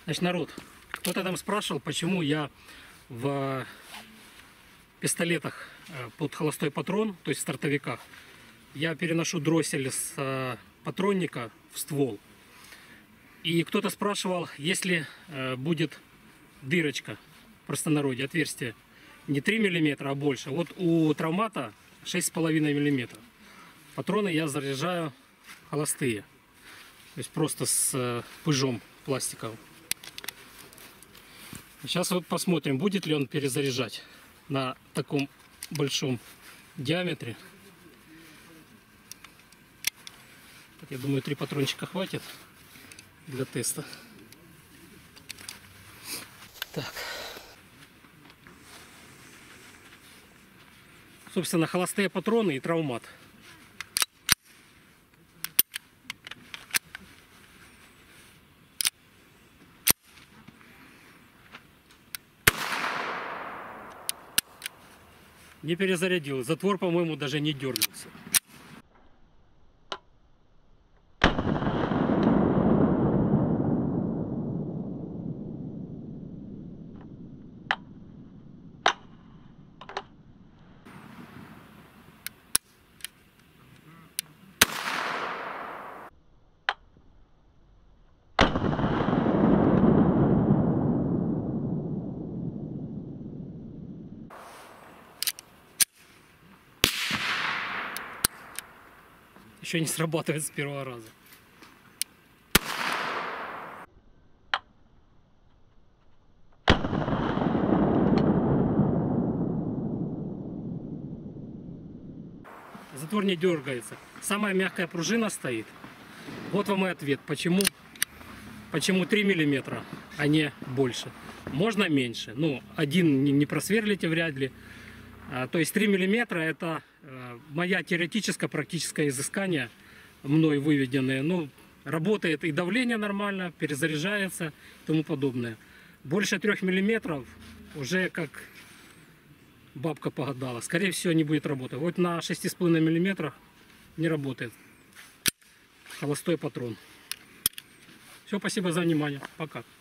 Значит, народ, кто-то там спрашивал, почему я в пистолетах под холостой патрон, то есть в стартовиках, я переношу дроссель с патронника в ствол. И кто-то спрашивал, если будет дырочка, в простонародье, отверстие, не 3 мм, а больше. Вот у травмата 6,5 мм. Патроны я заряжаю холостые. То есть просто с пыжом пластиковым. Сейчас вот посмотрим, будет ли он перезаряжать на таком большом диаметре. Я думаю, 3 патрончика хватит для теста. Так. Собственно, холостые патроны и травмат. Не перезарядил. Затвор, по-моему, даже не дернулся. Еще не срабатывает с первого раза. Затвор не дергается. Самая мягкая пружина стоит. Вот вам и ответ, почему 3 мм, а не больше. Можно меньше. Ну, один не просверлите вряд ли. То есть 3 мм это моя теоретическое практическое изыскание, мной выведенное. Ну, работает и давление нормально, перезаряжается и тому подобное. Больше 3 мм уже как бабка погадала. Скорее всего, не будет работать. Вот на 6,5 мм не работает холостой патрон. Все, спасибо за внимание. Пока.